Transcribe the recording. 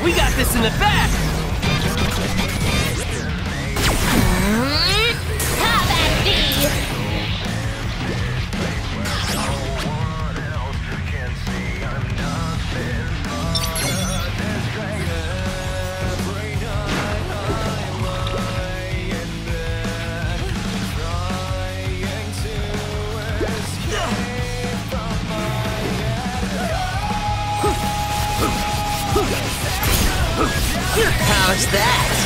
We got this in the back! Have at thee! How's that?